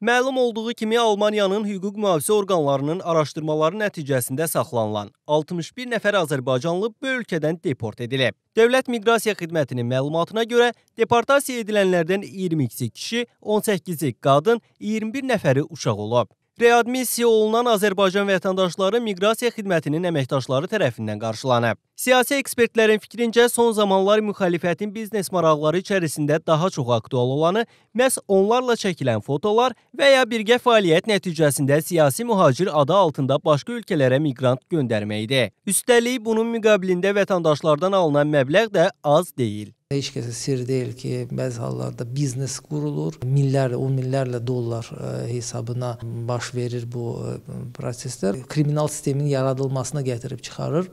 Məlum olduğu kimi Almaniyanın hüquq mühafizə orqanlarının araşdırmaları nəticəsində saxlanılan 61 nəfər azərbaycanlı bu ölkədən deport edilib. Dövlət Miqrasiya Xidmətinin məlumatına görə deportasiya edilənlərdən 22-si kişi, 18-i qadın, 21 nəfəri uşaq olub. Readmisiya olunan Azərbaycan vətəndaşları Miqrasiya Xidmətinin əməkdaşları tərəfindən qarşılanıb. Siyasi ekspertlərin fikrincə son zamanlar müxalifətin biznes maraqları içərisində daha çox aktual olanı məhz onlarla çəkilən fotolar və ya birgə fəaliyyət nəticəsində siyasi mühacir adı altında başqa ölkələrə miqrant göndərməkdir. Üstəlik, bunun müqabilində vətəndaşlardan alınan məbləğ də az deyil. Heç kəsə sir deyil ki, bəzi hallarda biznes qurulur, minlərlə, 10 minlərlə dollar hesabına baş verir bu proseslər. Kriminal sistemin yaradılmasına gətirib çıxarır.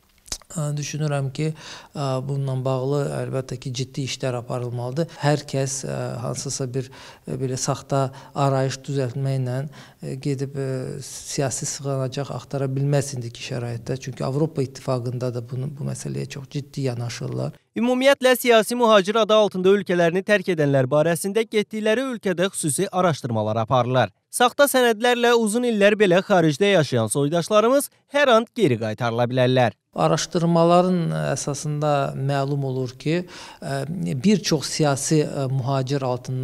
Düşünürəm ki, bununla bağlı əlbəttə ki, ciddi işlər aparılmalıdır. Hər kəs hansısa bir belə saxta arayış düzəltməklə gedib siyasi sığınacaq axtara bilməz indiki şəraitdə. Çünki Avropa İttifaqında da bu məsələyə çox ciddi yanaşırlar. Ümumiyyətlə, siyasi mühacir adı altında ölkələrini tərk edənlər barəsində getdikləri ölkədə xüsusi araşdırmalar aparılır. Saxta sənədlərlə uzun illər belə xaricdə yaşayan soydaşlarımız hər an geri qaytarıla bilərlər. Araşdırmaların əsasında məlum olur ki, bir çox siyasi mühacir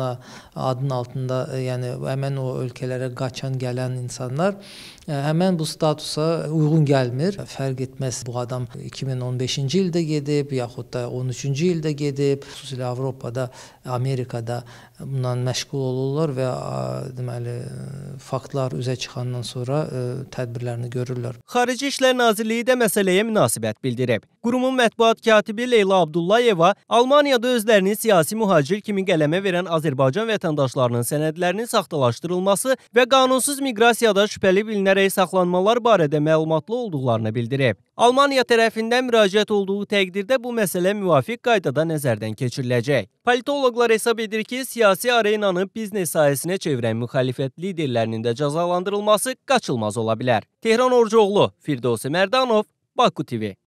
adın altında, yəni həmən o ölkələrə qaçan gələn insanlar həmən bu statusa uyğun gəlmir. Fərq etməz, bu adam 2015-ci ildə gedib, yaxud da 13-cü ildə gedib, xüsusilə Avropada, Amerikada bundan məşğul olurlar və deməli, faktlar üzə çıxandan sonra tədbirlərini görürlər. Xarici İşlər Nazirliyi də məsələyə münasibət bildirib. Qurumun mətbuat katibi Leyla Abdullayeva Almaniyada özlərini siyasi mühacir kimi qələmə verən Azərbaycan vətəndaşlarının sənədlərinin saxtalaşdırılması və qanunsuz miqrasiyada şübhəli bilinərək saxlanmalar barədə məlumatlı olduqlarını bildirib. Almaniya tərəfindən müraciət olduğu təqdirdə bu məsələ müvafiq qaydada nəzərdən keçiriləcək. Politoloqlar hesab edir ki, siyasi arenanı biznes sahəsinə çevirən müxalifət liderlərinin də cəzalandırılması qaçılmaz ola bilər. Tehran Orcoğlu, Firdevsi Mərdanov, Baku TV.